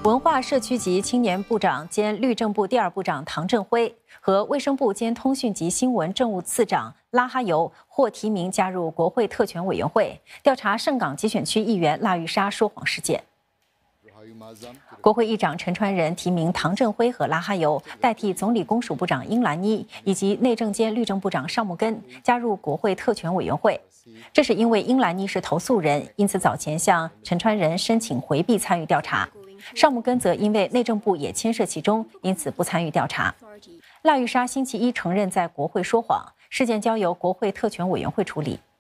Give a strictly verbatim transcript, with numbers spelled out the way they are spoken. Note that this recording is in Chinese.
文化社区及青年部长兼律政部第二部长唐振辉和卫生部兼通讯及新闻政务次长拉哈尤获提名加入国会特权委员会，调查盛港集选区议员腊玉沙说谎事件。国会议长陈川仁提名唐振辉和拉哈尤代替总理公署部长英兰妮以及内政兼律政部长邵木根加入国会特权委员会。这是因为英兰妮是投诉人，因此早前向陈川仁申请回避参与调查。邵木根则因为内政部也牵涉其中，因此不参与调查。腊玉沙星期一承认在国会说谎，事件交由国会特权委员会处理。